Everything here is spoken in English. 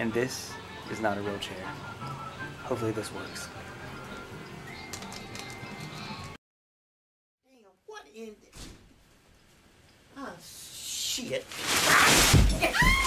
And this is not a real chair. Hopefully this works. Damn, what in the... Oh, shit.